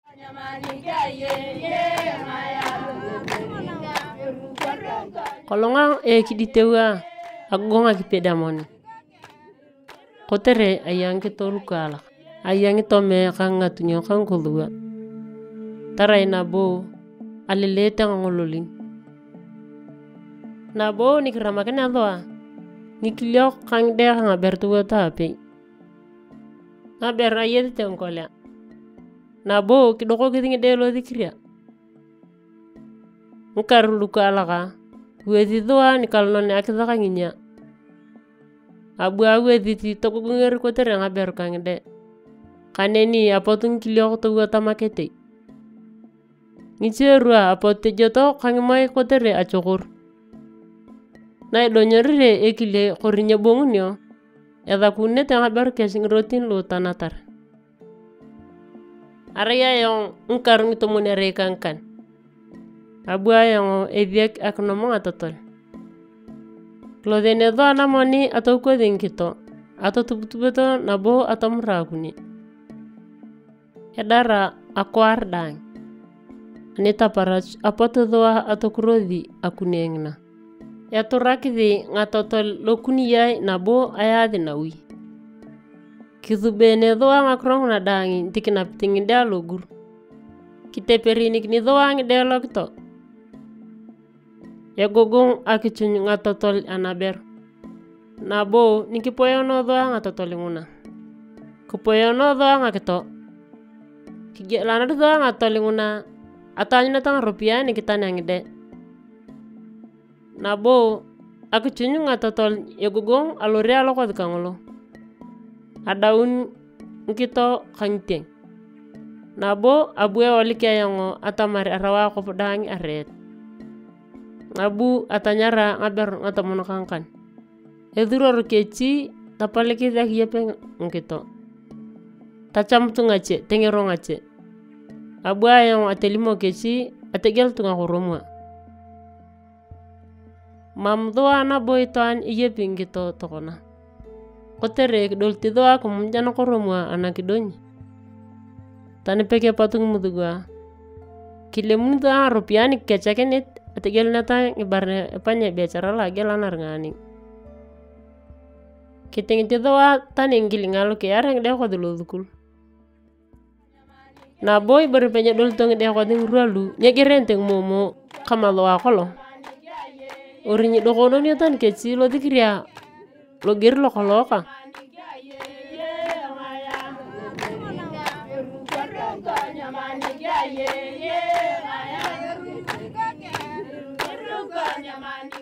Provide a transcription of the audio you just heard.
Kolonga kiditewa agonga kipedamoni. Kotere ayang kitorukala. Ayang itome kanga tunyo kangkulua. Taray nabo alilete ngololing. Nabo nikiramakin adwa. Nikiliok kang dea kang abertuwa tape. Naber ayet tengkolya. Nabo kidoko kitingi delo dikria. Nkaruluka alaka. Wezi doa ni kalnone akitaka nginya. Abua wezi ti toko ngeri kotere ngaber kangde. Kaneni apotun kilio to tamakete. Ngicherua apote joto kangimai kotere achokur. Na idonyerire ekile korinya bongunyo. Eda kunne te ngaber kesing rotin lo tanatar. Araya yung ngkarung ito munere kangkan. Abua yang ediak aknomong atotol. Klodene do anamoni atau koding kito. Atau tubutubeto nabo atau meraguni. Edara akuar dang. Anita parach apoto doa atau kurodi akunengna. Ya turakidi ngatotol lokuniyai nabo ayadi nawi. Kizubene doa ngakrong na dangi tikinap tingin dia logur. Kiteperinik ni doa ngi dia lokto. Ya gogong akichun ngatotol anaber. Nabo nikipoyono doa ngatotol nguna. Kupoyono doa ngakito. Kigelana doa ngatotol nguna. Atanya natang rupiah ni kita nangide. Nabo akichun ngatotol ya gogong alore aloko dikangolo. Adaun nkito kangteng. Nabo abuwe walikia yango atamari arawa ko dangi aret. Nabu atanyara ngaber ngatamono kangkan. Eduror keci tapaleki dak yepeng ngkito. Tacham tungache tengero ngache. Abu ayang atelimo keci ategel tunga horomwa. Mam doa na boitan yeping ngkito tokona. Kotere dolti doa kumjana horomwa anakidonyi. Tani peke patung mudugwa. Kilemun doa rupiani kecakenet ategel nata ibarne panya bicara lagi lanar ngani. Kiting doa tani ngilingalo ke areng deh ko dulukul. Na boy berpenya dol tong deh ko ding rualu nyegirenteng momo kamalo akolo. Orinyi dokono ni tan keci lo dikria lo gir lo koloka. Turkana.